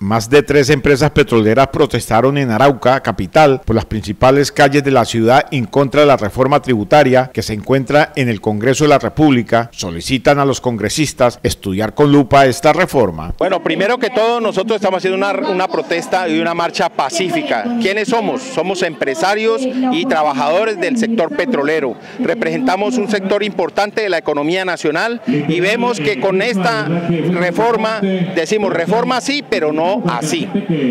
Más de 3 empresas petroleras protestaron en Arauca, capital, por las principales calles de la ciudad en contra de la reforma tributaria que se encuentra en el Congreso de la República. Solicitan a los congresistas estudiar con lupa esta reforma. Bueno, primero que todo, nosotros estamos haciendo una protesta y una marcha pacífica. ¿Quiénes somos? Somos empresarios y trabajadores del sector petrolero. Representamos un sector importante de la economía nacional y vemos que con esta reforma, decimos reforma sí, pero no así.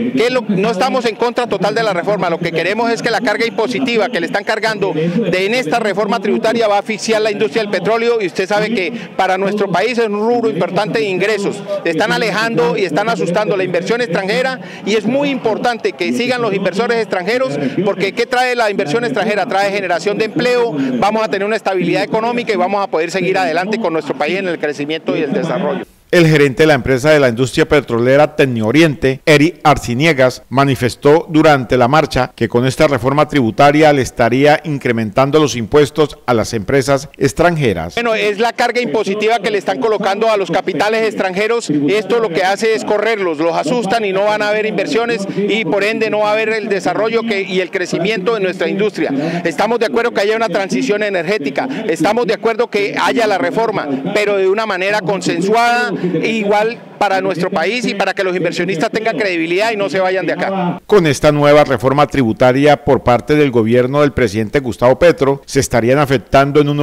No estamos en contra total de la reforma, lo que queremos es que la carga impositiva que le están cargando en esta reforma tributaria va a asfixiar la industria del petróleo, y usted sabe que para nuestro país es un rubro importante de ingresos. Están alejando y están asustando la inversión extranjera, y es muy importante que sigan los inversores extranjeros, porque ¿qué trae la inversión extranjera? Trae generación de empleo, vamos a tener una estabilidad económica y vamos a poder seguir adelante con nuestro país en el crecimiento y el desarrollo. El gerente de la empresa de la industria petrolera Tecnooriente, Eri Arciniegas, manifestó durante la marcha que con esta reforma tributaria le estaría incrementando los impuestos a las empresas extranjeras. Bueno, es la carga impositiva que le están colocando a los capitales extranjeros. Esto lo que hace es correrlos, los asustan y no van a haber inversiones, y por ende no va a haber el desarrollo y el crecimiento de nuestra industria. Estamos de acuerdo que haya una transición energética, estamos de acuerdo que haya la reforma, pero de una manera consensuada, igual para nuestro país y para que los inversionistas tengan credibilidad y no se vayan de acá. Con esta nueva reforma tributaria por parte del gobierno del presidente Gustavo Petro, se estarían afectando en un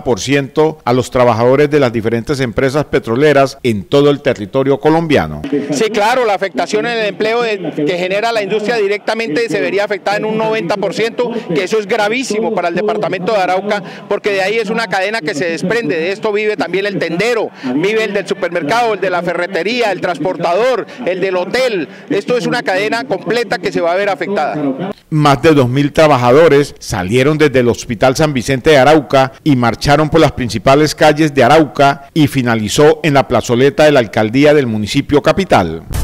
90% a los trabajadores de las diferentes empresas petroleras en todo el territorio colombiano. Sí, claro, la afectación en el empleo que genera la industria directamente se vería afectada en un 90%, que eso es gravísimo para el departamento de Arauca, porque de ahí es una cadena que se desprende. De esto vive también el tendero, vive el del supermercado, el de la ferretería, el transportador, el del hotel. Esto es una cadena completa que se va a ver afectada. Más de 2.000 trabajadores salieron desde el Hospital San Vicente de Arauca y marcharon por las principales calles de Arauca, y finalizó en la plazoleta de la alcaldía del municipio capital.